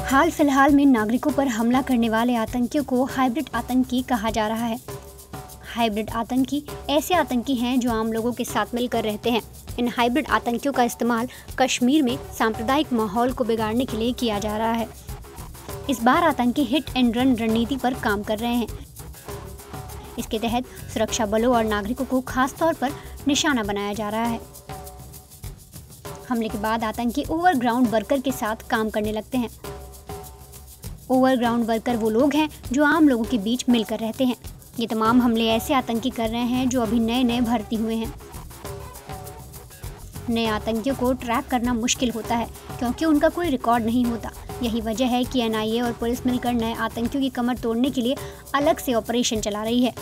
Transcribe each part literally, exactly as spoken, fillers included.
हाल फिलहाल में नागरिकों पर हमला करने वाले आतंकियों को हाइब्रिड आतंकी कहा जा रहा है। हाइब्रिड आतंकी ऐसे आतंकी हैं जो आम लोगों के साथ मिलकर रहते हैं। इन हाइब्रिड आतंकियों का इस्तेमाल कश्मीर में सांप्रदायिक माहौल को बिगाड़ने के लिए किया जा रहा है। इस बार आतंकी हिट एंड रन रणनीति पर काम कर रहे हैं। इसके तहत सुरक्षा बलों और नागरिकों को खास तौर पर निशाना बनाया जा रहा है। हमले के बाद आतंकी ओवरग्राउंड वर्कर के साथ काम करने लगते हैं। ओवरग्राउंड वर्कर वो लोग हैं जो आम लोगों के बीच मिलकर रहते हैं। ये तमाम हमले ऐसे आतंकी कर रहे हैं जो अभी नए नए भर्ती हुए हैं। नए आतंकियों को ट्रैक करना मुश्किल होता है क्योंकि उनका कोई रिकॉर्ड नहीं होता। यही वजह है कि एन आई ए और पुलिस मिलकर नए आतंकियों की कमर तोड़ने के लिए अलग से ऑपरेशन चला रही है।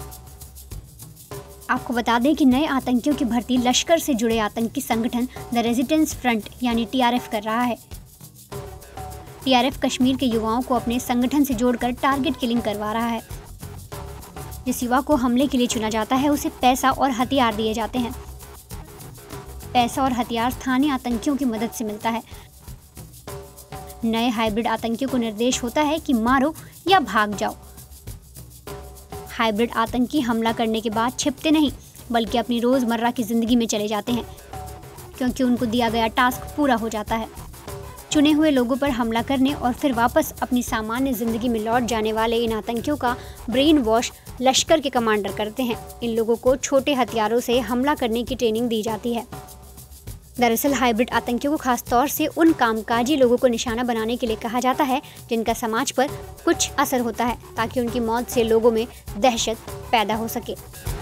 आपको बता दें कि नए आतंकियों की भर्ती लश्कर से जुड़े आतंकी संगठन द रेजिस्टेंस फ्रंट यानी टी आर एफ कर रहा है। टी आर एफ कश्मीर के युवाओं को अपने संगठन से जोड़कर टारगेट किलिंग करवा रहा है। जिस युवा को हमले के लिए चुना जाता है उसे पैसा और हथियार दिए जाते हैं। पैसा और हथियार स्थानीय आतंकियों की मदद से मिलता है। नए हाइब्रिड आतंकियों को निर्देश होता है कि मारो या भाग जाओ। हाइब्रिड आतंकी हमला करने के बाद छिपते नहीं बल्कि अपनी रोजमर्रा की जिंदगी में चले जाते हैं क्योंकि उनको दिया गया टास्क पूरा हो जाता है। चुने हुए लोगों पर हमला करने और फिर वापस अपनी सामान्य जिंदगी में लौट जाने वाले इन आतंकियों का ब्रेन वॉश लश्कर के कमांडर करते हैं। इन लोगों को छोटे हथियारों से हमला करने की ट्रेनिंग दी जाती है। दरअसल हाइब्रिड आतंकियों को खास तौर से उन कामकाजी लोगों को निशाना बनाने के लिए कहा जाता है जिनका समाज पर कुछ असर होता है ताकि उनकी मौत से लोगों में दहशत पैदा हो सके।